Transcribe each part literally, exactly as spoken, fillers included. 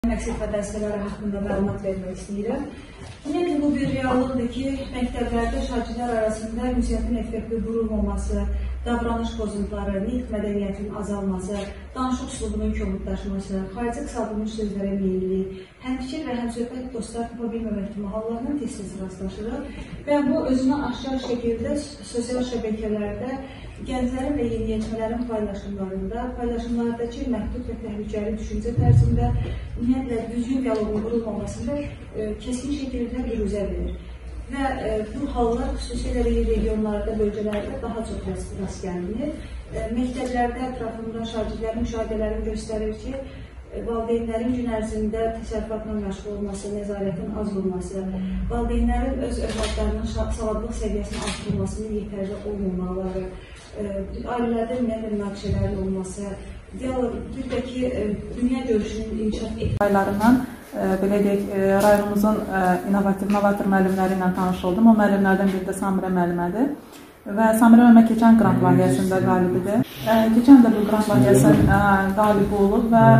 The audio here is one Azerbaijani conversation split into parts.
Məqsəd və vəzifələri haqqında məlumat vermək istəyirəm. Ümumiyyətlə, bu bir reallıqdır ki, məktəblərdə şagirdlər arasında ünsiyyətin effektiv qurulmaması, davranış pozuntuları, nitq mədəniyyətinin azalması, danışıq üslubunun kobudlaşması, xarici qısaldılmış sözlərə meyillik, həmfikir və həmsöhbət dostlar tapa bilməmək kimi hallarla tez-tez rastlaşırıq və bu özünə aşkar şəkildə sosial şəbəkələrdə gənclərin və yeniyetmələrin paylaşımlarında, paylaşımlardakı məhdud və təhlükəli düşüncə tərzində, ümumiyyətlə, düzgün dialoqun qurulmamasında e, kəskin şəkildə büruzə verir. Və e, bu hallar xüsusilə regionlarda, bölgələrdə daha çox rast, rast gəlinir. E, məktəblərdə ətrafında şagirdlərin müşahidələrini göstərir ki, e, valideynlərin gün ərzində təsərrüfatla məşğul olması, nəzarətin az olması, valideynlərin öz övladlarının savadlıq səviyyəsinin artırılmasının yetərli olmamaları, ailələrdə ümumiyyətlə münaqişələrin olması, bir də ki, dünya görüşünün inkişaf etmələrinin, belə deyək, rayonumuzun inovativ, novator müəllimləri ilə tanış oldum. O müəllimlərdən biri də Samirə müəllimədir. Və Samirə müəllimə keçən qrant layihəsində qalibidir. Keçən də bu qrant layihəsinin qalibi olub və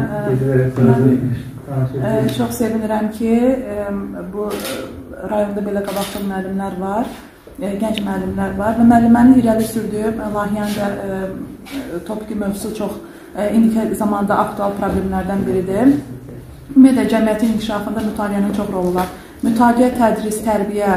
mən çox sevinirəm ki, bu rayonda belə qabaqcıl müəllimlər var. Gənc müəllimlər var və müəllimənin irəli sürdüyü layihənin də topiki mövzusu çox indiki zamanda aktual problemlərdən biridir. Ümumiyyətlə, cəmiyyətin inkişafında mütaliənin çox rolu var. Mütaliə, tədris, tərbiyə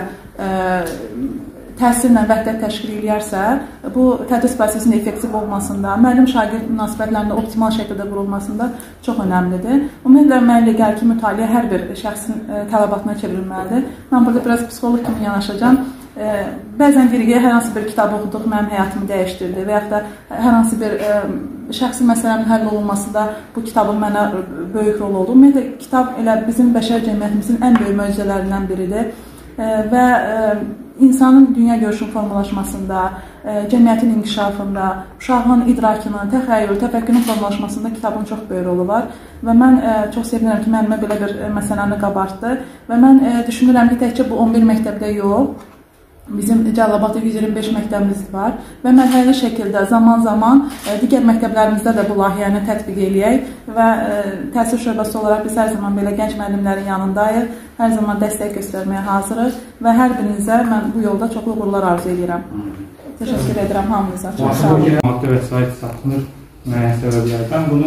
təsirlə vəhdət təşkil edərsə, bu tədris prosesinin effektiv olmasında, müəllim-şagird münasibətlərində optimal şəkildə qurulmasında çox önəmlidir. Ümumiyyətlə, mənə gəlir ki, mütaliə hər bir şəxsin tələbatına çevrilməlidir. Mən burada biraz psixoloq kimi yanaşacağım. Bəzən deyirik ki, hər hansı bir kitab oxuduq, mənim həyatımı dəyişdirdi və yaxud da hər hansı bir şəxsi məsələnin həll olunması da bu kitabın mənə böyük rol oldu. Ümumiyyətlə, kitab elə bizim bəşər cəmiyyətimizin ən böyük möcüzələrindən biridir və insanın dünya görüşünün formalaşmasında, cəmiyyətin inkişafında, uşağın idrakının, təxəyyül, təfəkkürün formalaşmasında kitabın çox böyük rolu var və mən çox sevinirəm ki, mənimə belə bir məsələni qabartdı və mən düşünürəm ki, təkcə bu on bir məktəbdə yox, bizim Cəlilabadda yüz iyirmi beş məktəbimiz var və mərhələli şəkildə zaman-zaman digər məktəblərimizdə də bu layihəni tətbiq eləyək və təhsil şöbəsi olaraq biz hər zaman belə gənc müəllimlərin yanındayıq, hər zaman dəstək göstərməyə hazırıq və hər birinizə mən bu yolda çoxlu uğurlar arzu edirəm. Təşəkkür edirəm hamınıza. Çox sağ olun. Maddi vəsait satılır müəyyən səbəblərdən. Bunu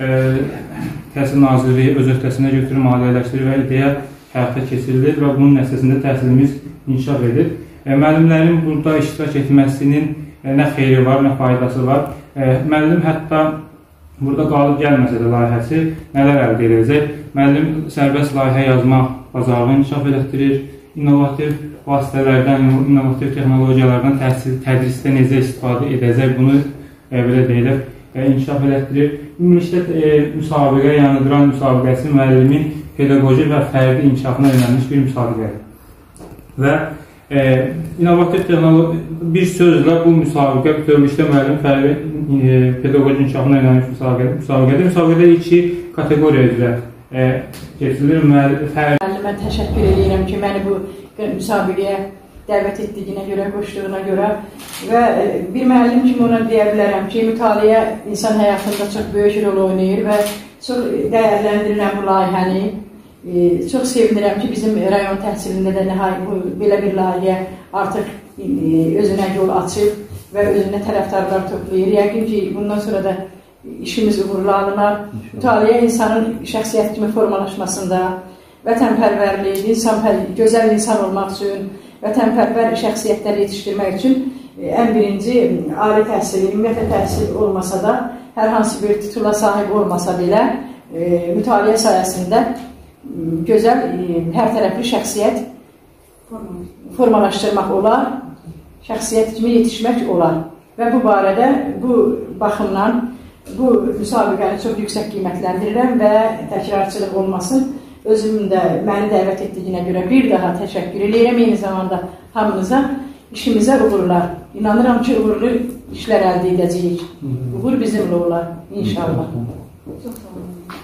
Təhsil Nazirliyi öz öhdəsinə götürür, maliyyələşdirir və ideya həyata keçirilir və bunun nəticəsində təhsilimiz inkişaf edir. Müəllimlərin burada iştirak etməsinin nə xeyri var, nə faydası var. Müəllim hətta burada qalıb gəlməsə də layihəsi nələr əldə edəcək? Müəllim sərbəst layihə yazmaq bacarığını inkişaf etdirir, innovativ vasitələrdən, innovativ texnologiyalardan təhsil, tədrisdə necə istifadə edəcək, bunu belə deyilək, inkişaf etdirir. Ümumilikdə müsabiqə, yəni Duran müsabiqəsi müəllimin pedaqoji və fərdi inkişafına yönəlmiş bir müsabiqədir. Və E, innovativ texnoloji bir sözlə bu müsabiqə bütövlükdə müəllim fərdi e, pedaqoji inkişafına yönəlmiş müsabiqədir. Müsabiqədə iki kateqoriya üzrə e, keçirilir. Müəllimə təşəkkür edirəm ki, məni bu müsabiqəyə dəvət etdiyinə görə, qoşduğuna görə və bir müəllim kimi ona deyə bilərəm ki, mütaliə insan həyatında çox böyük rol oynayır və çox dəyərləndirirəm bu layihəni. Ee, çox sevinirəm ki, bizim rayon təhsilində də nəhayət belə bir layihə artıq e, özünə yol açıb və özünə tərəfdarlar toplayır. Yəqin ki, bundan sonra da işimiz uğurlu alınar. Mütaliə insanın şəxsiyyət kimi formalaşmasında, vətənpərvərlik, insan, gözəl insan olmaq üçün, vətənpərvər şəxsiyyətlər yetişdirmək üçün e, ən birinci ali təhsil, ümumiyyətlə təhsil olmasa da, hər hansı bir titula sahib olmasa belə, e, mütaliə sayəsində gözəl, hər tərəfli şəxsiyyət formalaşdırmaq olar, şəxsiyyət kimi yetişmək olar. Və bu barədə, bu baxımdan, bu müsabiqəni çox yüksək qiymətləndirirəm və təkrarçılıq olmasın. Özümün də məni dəvət etdiyinə görə bir daha təşəkkür edirəm. Eyni zamanda hamınıza işimizə uğurlar. İnanıram ki, uğurlu işlər əldə edəcəyik. Uğur bizimlə olar, inşallah. Çox sağ olun.